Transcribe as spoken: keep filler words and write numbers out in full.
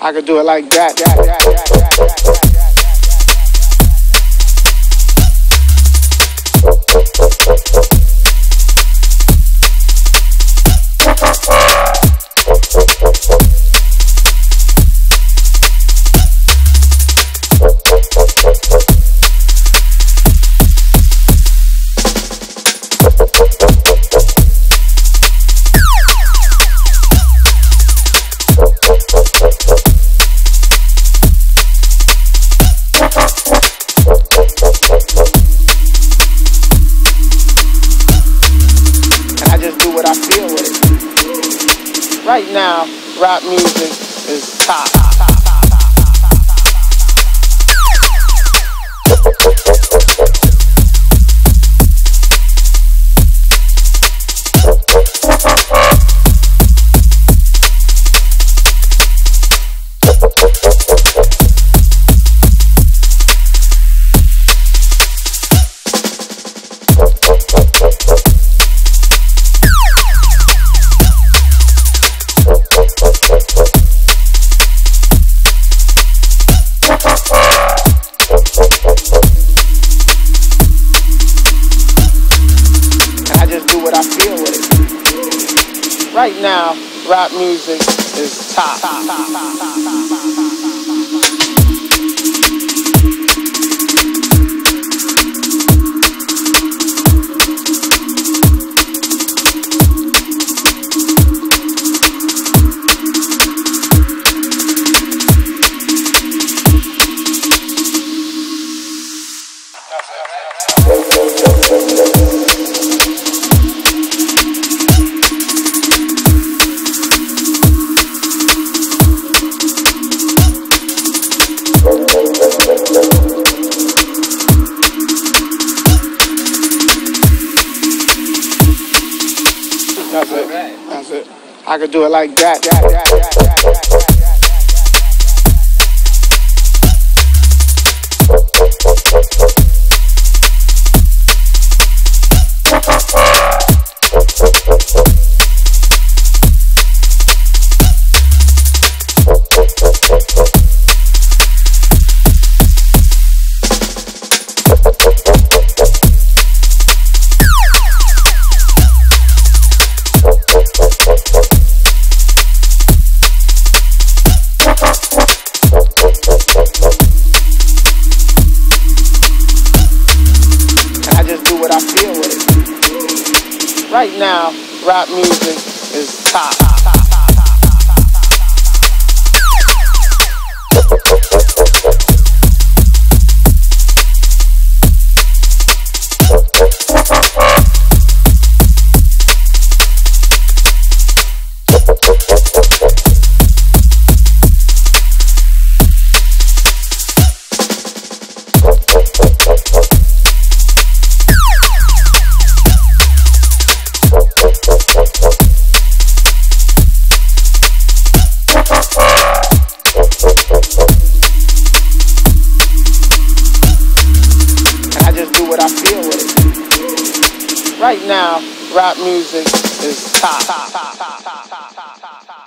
I could do it like that. that, that, that, that, that, that. Right now, rap music is top. Right now, rap music is top. top, top, top, top, top, top, top. That's it. That's it. I could do it like that. that, that, that, that, that. Right now, rap music is top. Right now, rap music is top. top, top, top, top, top, top, top.